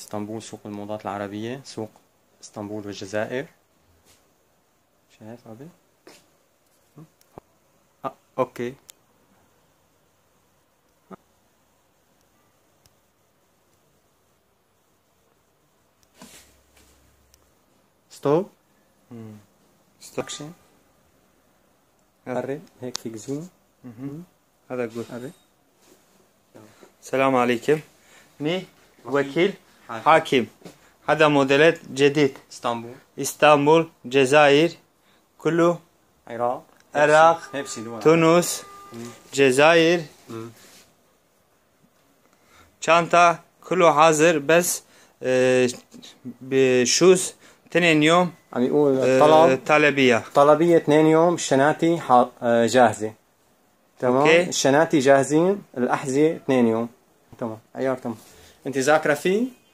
اسطنبول سوق الموضات العربية، سوق اسطنبول والجزائر. شايف أبي؟ أوكي. ستوب. ستوب. قرب هيك فيك زوم. هذا جود. قرب. السلام عليكم. مي وكيل حاكم. هذا موديلات جديد. اسطنبول جزائر كله، عراق تونس جزائر. çanta كله حاضر، بس بشوز 2 يوم. عم يقول طلبية 2 يوم. الشناتي جاهزة. تمام. أوكي. الشناتي جاهزين، الأحذية 2 يوم. تمام. عيار تمام. انت ذاكرة فيه؟